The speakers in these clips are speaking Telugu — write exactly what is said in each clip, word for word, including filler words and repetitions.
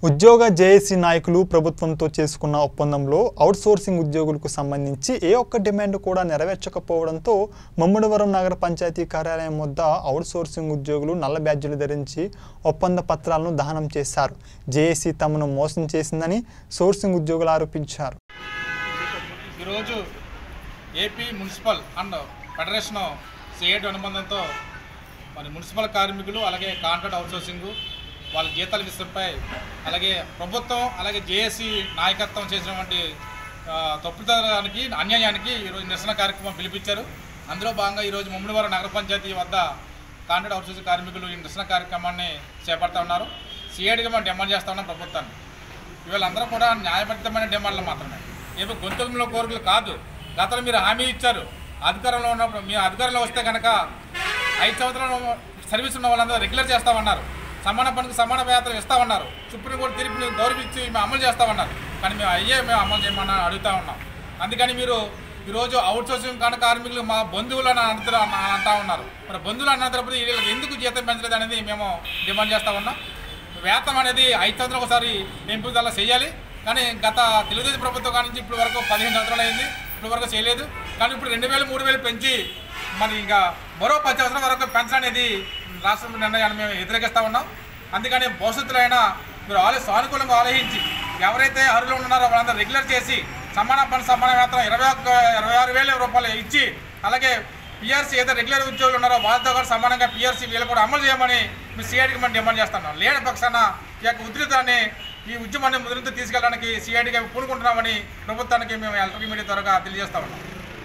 ఉద్యోగ జేఏసీ నాయకులు ప్రభుత్వంతో చేసుకున్న ఒప్పందంలో అవుట్సోర్సింగ్ ఉద్యోగులకు సంబంధించి ఏ ఒక్క డిమాండ్ కూడా నెరవేర్చకపోవడంతో ముమ్మడివరం నగర పంచాయతీ కార్యాలయం వద్ద అవుట్సోర్సింగ్ ఉద్యోగులు నల్ల బ్యాడ్జీలు ధరించి ఒప్పంద పత్రాలను దహనం చేశారు. జేఏసీ తమను మోసం చేసిందని సోర్సింగ్ ఉద్యోగులు ఆరోపించారు. ఈరోజు AP municipal and federation CIT అనుబంధంతో మరి మున్సిపల్ కార్మికులు అలాగే కాంట్రాక్ట్ అవుట్సోర్సింగ్ వాళ్ళ జీతాల విషయంపై అలాగే ప్రభుత్వం అలాగే జేఏసీ నాయకత్వం చేసినటువంటి తప్పుదానికి అన్యాయానికి ఈరోజు నిరసన కార్యక్రమం పిలిపించారు. అందులో భాగంగా ఈరోజు ముమ్మడివరం నగర పంచాయతీ వద్ద కాంట్రాక్ట్ అవుట్సోర్సింగ్ కార్మికులు ఈ నిరసన కార్యక్రమాన్ని చేపడతా ఉన్నారు. సిఐడిగా మనం డిమాండ్ చేస్తూ ఉన్నాం ప్రభుత్వాన్ని. వీళ్ళందరూ కూడా న్యాయబద్ధమైన డిమాండ్లు మాత్రమే, ఏదో గొంతుల కోరికలు కాదు. గతంలో మీరు హామీ ఇచ్చారు, అధికారంలో ఉన్నప్పుడు మీ అధికారంలో వస్తే కనుక ఐదు సంవత్సరాలు సర్వీస్ ఉన్న వాళ్ళందరూ రెగ్యులర్ చేస్తామన్నారు, సమాన పనికి సమాన వేతనం ఇస్తామన్నారు, సుప్రీంకోర్టు తీర్పుని గౌరవించి మేము అమలు చేస్తామన్నారు. కానీ మేము అయ్యే మేము అమలు చేయమని అడుగుతూ ఉన్నాం. అందుకని మీరు ఈరోజు అవుట్సోర్సింగ్ కాని కార్మికులు మా బంధువులు అని అంటూ అంటూ ఉన్నారు. మరి బంధువులు అన్నప్పుడు వీళ్ళకి ఎందుకు జీతం పెంచలేదు అనేది మేము డిమాండ్ చేస్తూ ఉన్నాం. వేతనం అనేది ఐదు సంవత్సరాలు ఒకసారి పెంపుదల చేయాలి. కానీ గత తెలుగుదేశం ప్రభుత్వం కాడి నుంచి ఇప్పటి వరకు పదిహేను సంవత్సరాలు అయింది, ఇప్పటి వరకు చేయలేదు. కానీ ఇప్పుడు రెండు వేలు మూడు వేలు పెంచి మరి ఇంకా మరో పది సంవత్సరాల వరకు పెన్షన్ అనేది రాష్ట్ర నిర్ణయాన్ని మేము వ్యతిరేకిస్తూ ఉన్నాం. అందుకని భవిష్యత్తులో అయినా మీరు ఆలో సానుకూలంగా ఆలోచించి ఎవరైతే అర్హులు ఉన్నారో వాళ్ళందరూ రెగ్యులర్ చేసి సమాన పని సమాన వేతనం ఇరవై ఒక్క ఇరవై ఆరు వేల రూపాయలు ఇచ్చి అలాగే పిఆర్సీ ఏదైతే రెగ్యులర్ ఉద్యోగులు ఉన్నారో వాళ్ళతో కూడా సమానంగా పిఆర్సీ వీళ్ళు కూడా అమలు చేయమని మీ సిఐడికి మనం డిమాండ్ చేస్తున్నాం. లేని పక్షాన ఈ యొక్క ఉధృతాన్ని ఈ ఉద్యమాన్ని ముందు తీసుకెళ్ళడానికి సిఐడిగా పూనుకుంటున్నామని ప్రభుత్వానికి మేము ఎలక్ట్రిక్ మీడియా ద్వారా తెలియజేస్తా ఉన్నాం.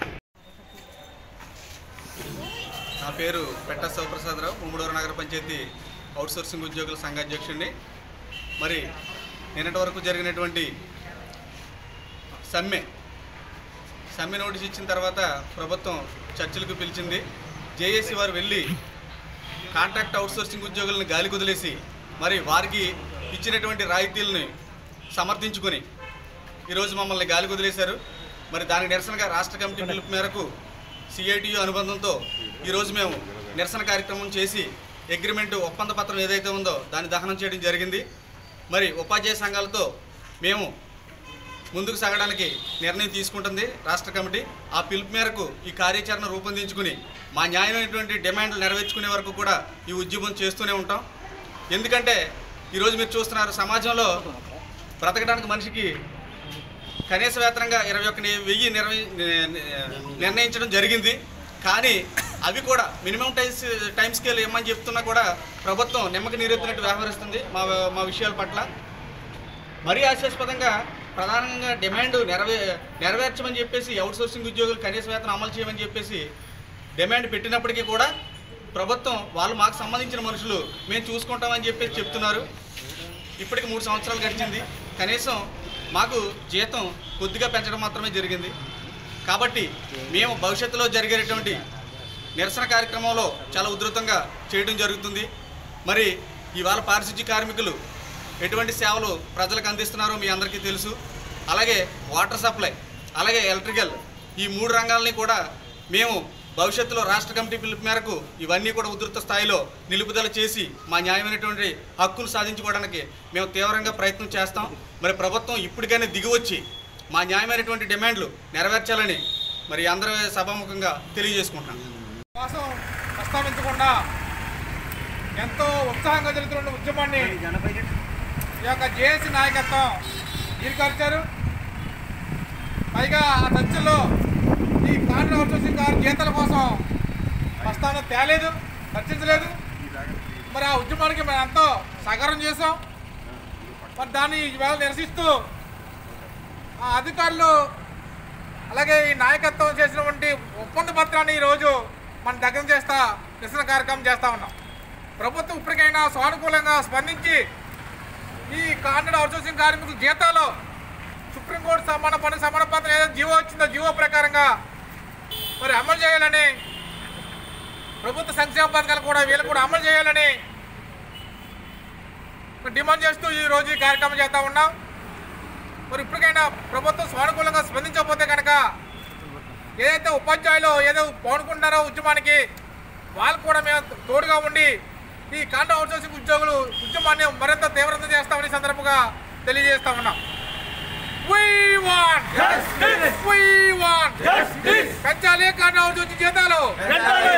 నా పేరు పెట్ట శివప్రసాదరావు, ముమ్మడివరం నగర పంచాయతీ అవుట్సోర్సింగ్ ఉద్యోగుల సంఘ అధ్యక్షుడిని. మరి నిన్నటి వరకు జరిగినటువంటి సమ్మె సమ్మె నోటీస్ ఇచ్చిన తర్వాత ప్రభుత్వం చర్చలకు పిలిచింది. జేఏసీ వారు వెళ్ళి కాంట్రాక్ట్ అవుట్సోర్సింగ్ ఉద్యోగులను గాలి కుదిలేసి మరి వారికి ఇచ్చినటువంటి రాయితీలని సమర్థించుకొని ఈరోజు మమ్మల్ని గాలి కుదిలేశారు. మరి దానికి నిరసనగా రాష్ట్ర కమిటీ పిలుపు మేరకు సిఐటియు అనుబంధంతో ఈరోజు మేము నిరసన కార్యక్రమం చేసి అగ్రిమెంటు ఒప్పంద పత్రం ఏదైతే ఉందో దాన్ని దహనం చేయడం జరిగింది. మరి ఉపాధ్యాయ సంఘాలతో మేము ముందుకు సాగడానికి నిర్ణయం తీసుకుంటుంది రాష్ట్ర కమిటీ. ఆ పిలుపు మేరకు ఈ కార్యాచరణ రూపొందించుకుని మా న్యాయమైనటువంటి డిమాండ్లు నెరవేర్చుకునే వరకు కూడా ఈ ఉద్యమం చేస్తూనే ఉంటాం. ఎందుకంటే ఈరోజు మీరు చూస్తున్నారు, సమాజంలో బ్రతకడానికి మనిషికి కనీస వేతనంగా ఇరవై ఒక్క వెయ్యి నిర్వహి నిర్ణయించడం జరిగింది. కానీ అవి కూడా మినిమం టైం టైం స్కేల్ ఏమని చెప్తున్నా కూడా ప్రభుత్వం నిమ్మక నీరెత్తినట్టు వ్యవహరిస్తుంది మా మా విషయాల పట్ల. మరీ ఆశాస్పదంగా ప్రధానంగా డిమాండ్ నెరవే నెరవేర్చమని చెప్పేసి అవుట్సోర్సింగ్ ఉద్యోగులు కనీస వేతనం అమలు చేయమని చెప్పేసి డిమాండ్ పెట్టినప్పటికీ కూడా ప్రభుత్వం వాళ్ళు మాకు సంబంధించిన మనుషులు మేము చూసుకుంటామని చెప్పేసి చెప్తున్నారు. ఇప్పటికి మూడు సంవత్సరాలు గడిచింది, కనీసం మాకు జీతం కొద్దిగా పెంచడం మాత్రమే జరిగింది. కాబట్టి మేము భవిష్యత్తులో జరిగేటువంటి నిరసన కార్యక్రమంలో చాలా ఉధృతంగా చేయడం జరుగుతుంది. మరి ఇవాళ పారిశుద్ధ్య కార్మికులు ఎటువంటి సేవలు ప్రజలకు అందిస్తున్నారో మీ అందరికీ తెలుసు. అలాగే వాటర్ సప్లై అలాగే ఎలక్ట్రికల్ ఈ మూడు రంగాలని కూడా మేము భవిష్యత్తులో రాష్ట్ర కమిటీ పిలుపు మేరకు ఇవన్నీ కూడా ఉధృత స్థాయిలో నిలుపుదల చేసి మా న్యాయమైనటువంటి హక్కులు సాధించుకోవడానికి మేము తీవ్రంగా ప్రయత్నం చేస్తాం. మరి ప్రభుత్వం ఇప్పటికైనా దిగివచ్చి మా న్యాయమైనటువంటి డిమాండ్లు నెరవేర్చాలని మరి అందరూ సభాముఖంగా తెలియజేసుకుంటాం. కోసం ప్రస్తావించకుండా ఎంతో ఉత్సాహంగా జరుగుతున్న ఉద్యమాన్ని ఈ యొక్క జేఏసీ నాయకత్వం ఈర్కరిచారు. పైగా ఆ చర్చల్లో ఈ కాంట్రాక్ట్ అవుట్సోర్సింగ్ గారి జీతాల కోసం ప్రస్తావన తేలేదు, చర్చించలేదు. మరి ఆ ఉద్యమానికి మేము ఎంతో సహకారం చేసాం. మరి దాన్ని ఈవేళ నిరసిస్తూ ఆ అధికారులు అలాగే ఈ నాయకత్వం చేసినటువంటి ఒప్పంద పత్రాన్ని ఈరోజు మన దగ్గర చేస్తా నిరసన కార్యక్రమం చేస్తూ ఉన్నాం. ప్రభుత్వం ఇప్పటికైనా సానుకూలంగా స్పందించి ఈ కాంట్రాక్ట్ అవుట్సోర్సింగ్ కార్మికుల జీతాలు సుప్రీంకోర్టు సమాన పని సమాన పత్రం ఏదైతే జీవో వచ్చిందో జీవో ప్రకారంగా మరి అమలు చేయాలని, ప్రభుత్వ సంక్షేమ పథకాలు కూడా వీళ్ళు కూడా అమలు చేయాలని డిమాండ్ చేస్తూ ఈరోజు ఈ కార్యక్రమం చేస్తూ ఉన్నాం. మరి ఇప్పటికైనా ప్రభుత్వం సానుకూలంగా స్పందించకపోతే కనుక ఏదైతే ఉపాధ్యాయులు ఏదో పోనుకుంటున్నారో ఉద్యమానికి వాళ్ళు కూడా మేము తోడుగా ఉండి ఈ కాంట్రాక్ట్ అవుట్సోర్సింగ్ ఉద్యోగులు ఉద్యమాన్ని మరింత తీవ్రత చేస్తామని సందర్భంగా తెలియజేస్తా ఉన్నాం. We want justice. We want justice. పెంచాలి కాంట్రాక్ట్ అవుట్సోర్సింగ్ జీతాలు.